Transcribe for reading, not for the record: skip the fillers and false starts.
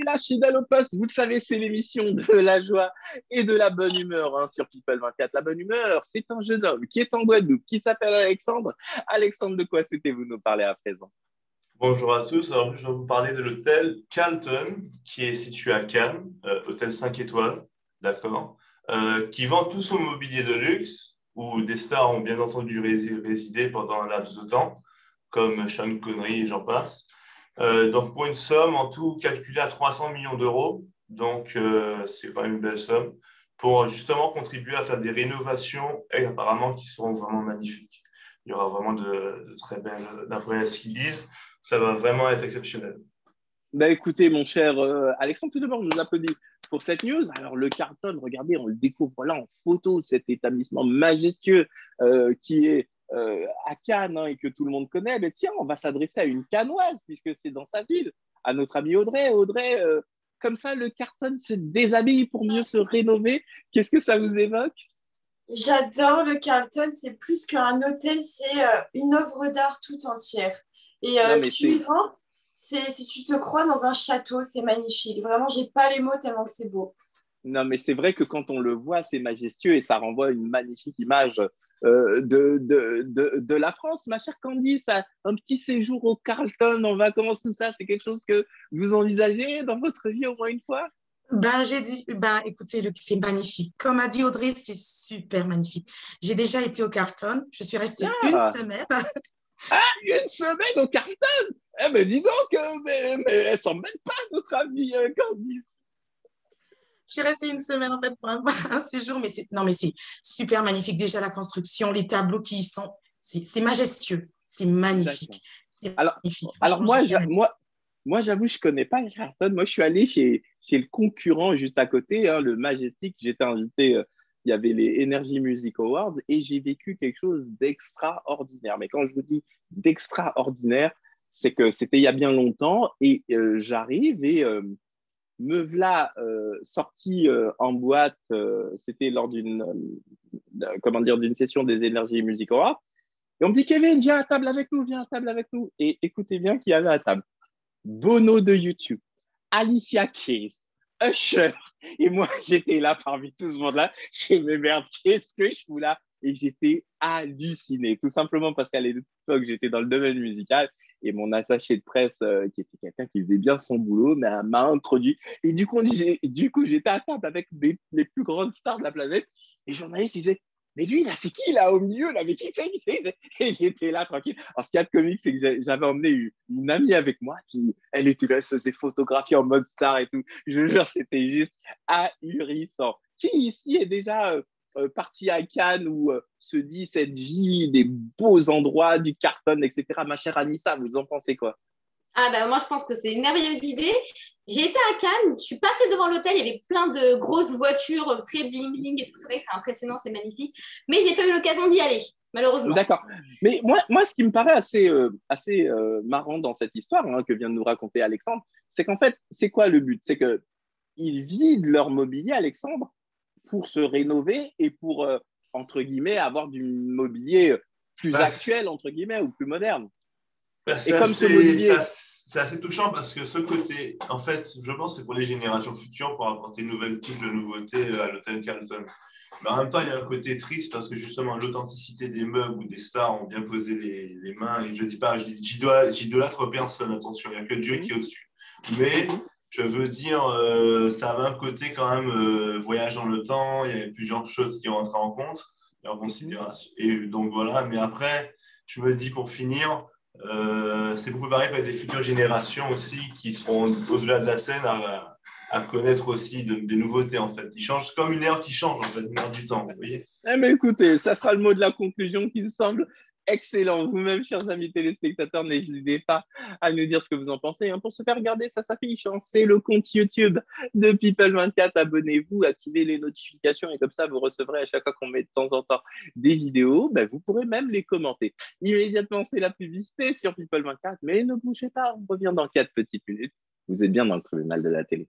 là, fidèle au poste. Vous le savez, c'est l'émission de la joie et de la bonne humeur hein, sur People 24. La bonne humeur, c'est un jeune homme qui est en Guadeloupe, qui s'appelle Alexandre. Alexandre, de quoi souhaitez-vous nous parler à présent? Bonjour à tous. Alors, je vais vous parler de l'hôtel Carlton, qui est situé à Cannes, hôtel 5 étoiles, d'accord, qui vend tout son mobilier de luxe, où des stars ont bien entendu résidé pendant un laps de temps, comme Sean Connery et j'en passe. Donc, pour une somme en tout calculée à 300 millions d'euros, donc c'est quand même une belle somme, pour justement contribuer à faire des rénovations, et apparemment qui seront vraiment magnifiques. Il y aura vraiment de très belles, d'après ce qu'ils disent. Ça va vraiment être exceptionnel. Bah écoutez, mon cher Alexandre, tout d'abord, je vous applaudis pour cette news. Alors, le Carlton, regardez, on le découvre là en photo, cet établissement majestueux qui est à Cannes hein, et que tout le monde connaît. Mais tiens, on va s'adresser à une Cannoise puisque c'est dans sa ville, à notre ami Audrey. Audrey, comme ça, le Carlton se déshabille pour mieux se rénover. Qu'est-ce que ça vous évoque? J'adore le Carlton, c'est plus qu'un hôtel, c'est une œuvre d'art tout entière. Et Non, mais tu y c'est rentres, c'est si tu te crois dans un château, c'est magnifique. Vraiment, j'ai pas les mots tellement que c'est beau. Non, mais c'est vrai que quand on le voit, c'est majestueux et ça renvoie une magnifique image de la France. Ma chère Candice, un petit séjour au Carlton en vacances, tout ça, c'est quelque chose que vous envisagez dans votre vie au moins une fois? J'ai dit, écoutez, c'est magnifique. Comme a dit Audrey, c'est super magnifique. J'ai déjà été au Carlton. Je suis restée une Ah, semaine. une semaine au Carlton! Eh ben dis donc, mais elle s'en mêle pas, notre amie Candice. Je suis restée une semaine en fait pour un, un séjour, non, mais c'est super magnifique. Déjà la construction, les tableaux qui y sont, c'est majestueux, c'est D'accord. magnifique, c'est Alors, magnifique. alors Franchement, j'ai rien à dire. moi j'avoue, je connais pas Carlton. Moi, je suis allé chez le concurrent juste à côté, hein, le Majestic. J'étais invité, il y avait les Energy Music Awards et j'ai vécu quelque chose d'extraordinaire. Mais quand je vous dis d'extraordinaire, c'est que c'était il y a bien longtemps et j'arrive et me voilà sorti en boîte. C'était lors comment dire, d'une session des Energy Music Awards. Et on me dit, Kevin, viens à table avec nous, viens à table avec nous. Et écoutez bien qui y avait à table. Bono de YouTube, Alicia Keys, Usher. Et moi, j'étais là parmi tout ce monde-là. J'ai dit, mais merde, qu'est-ce que je fous là? Et j'étais halluciné, tout simplement parce qu'à l'époque, j'étais dans le domaine musical et mon attaché de presse, qui était quelqu'un qui faisait bien son boulot, m'a introduit. Et du coup, j'étais à table avec les plus grandes stars de la planète. Et les journalistes disaient, mais lui, là, c'est qui, là, au milieu, là? Mais qui c'est? Et j'étais là, tranquille. Alors, ce qu'il y a de comique, c'est que j'avais emmené une amie avec moi qui, elle était là, elle se faisait photographier en mode star et tout. Je vous jure, c'était juste ahurissant. Qui ici est déjà parti à Cannes ou se dit cette vie, des beaux endroits, du Carton, etc. Ma chère Anissa, vous en pensez quoi? Ah bah moi je pense que c'est une merveilleuse idée. J'ai été à Cannes, je suis passée devant l'hôtel, il y avait plein de grosses voitures très bling bling et tout, c'est vrai que c'est impressionnant, c'est magnifique. Mais j'ai pas eu l'occasion d'y aller, malheureusement. D'accord. Mais moi, ce qui me paraît assez marrant dans cette histoire hein, que vient de nous raconter Alexandre, c'est qu'en fait, c'est quoi le but? C'est qu'ils vident leur mobilier, Alexandre, pour se rénover et pour, entre guillemets, avoir du mobilier plus Bah, actuel, entre guillemets, ou plus moderne. bah, Et c'est comme ce assez, c'est mobilier, assez, c'est assez touchant parce que ce côté, en fait, je pense que c'est pour les générations futures pour apporter une nouvelle couche de nouveauté à l'hôtel Carlton. Mais en même temps, il y a un côté triste parce que justement, l'authenticité des meubles ou des stars ont bien posé les mains. Et je dis pas, j'idolâtre personne, attention, il n'y a que Dieu mhm, qui est au-dessus. Mais mhm, je veux dire, ça avait un côté quand même voyage dans le temps, il y avait plusieurs choses qui rentraient en compte et en mhm. considération. Et donc voilà, mais après, je me dis pour finir, c'est pour préparer pour des futures générations aussi qui seront au-delà de la scène à connaître aussi des nouveautés en fait. Ils changent comme une ère qui change en fait, une ère du temps, vous voyez. Eh bien, écoutez, ça sera le mot de la conclusion qui me semble excellent. Vous-même, chers amis téléspectateurs, n'hésitez pas à nous dire ce que vous en pensez. Hein. Pour se faire regarder, ça s'affiche. Hein. C'est le compte YouTube de People24. Abonnez-vous, activez les notifications et comme ça, vous recevrez à chaque fois qu'on met de temps en temps des vidéos. Ben, vous pourrez même les commenter. Immédiatement, c'est la publicité sur People24. Mais ne bougez pas, on revient dans 4 petites minutes. Vous êtes bien dans le tribunal de la télé.